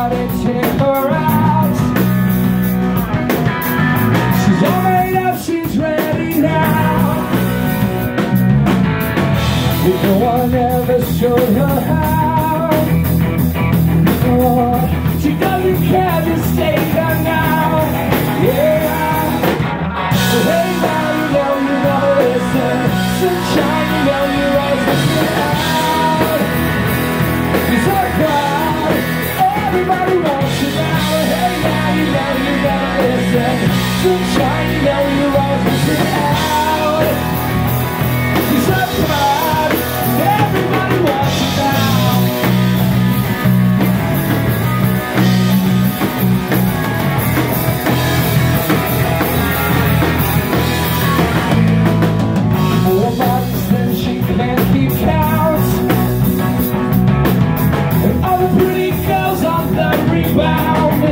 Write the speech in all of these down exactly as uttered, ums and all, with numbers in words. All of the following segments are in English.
out and take her out. She's all made up, she's ready now. If no one ever showed her how, oh, she doesn't care, just take her now. Yeah. So hey now, you know you never listen. Sunshine, you know you're always missing out. You're so proud, everybody wants you now. Hey now, you know you never listen. Sunshine, you know you're always missing out. You're so proud, everybody wants you now. More months than she can keep count, and all the pretty girls on the rebound.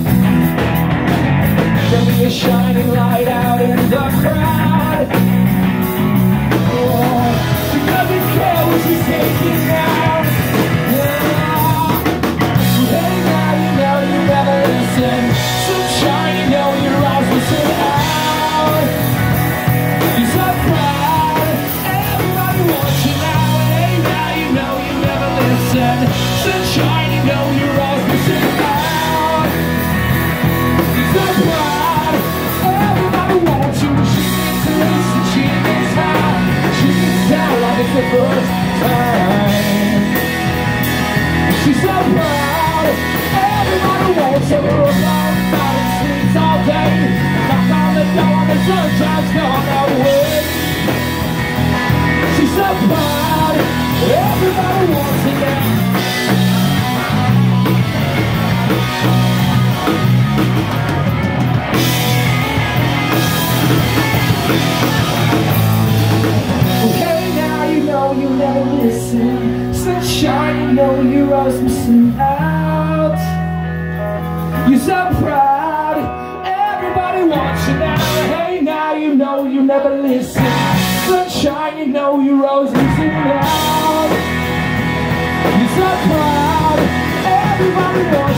There'll be a shining light out in the crowd. Oh, she doesn't care what she's taking now. Yeah. Hey now, you know you never listen. Sunshine, you know you're always missing out. You're so proud, everybody wants you now. Hey now, you know you never listen. Sunshine, you know you're always missing out. You're so proud, everybody wants you. She needs to listen, she needs how. She needs how like it's the first time. She's so proud, everybody wants her. Everybody sleeps all day. Knock on the door, the sunshine's gone away. She's so proud, everybody wants her now. Okay, now you know you never listen. Sunshine, you know you're always missing out. You're so proud, everybody wants you now. Hey, now you know you never listen. Sunshine, you know you're always missing out. You're so proud, everybody wants you.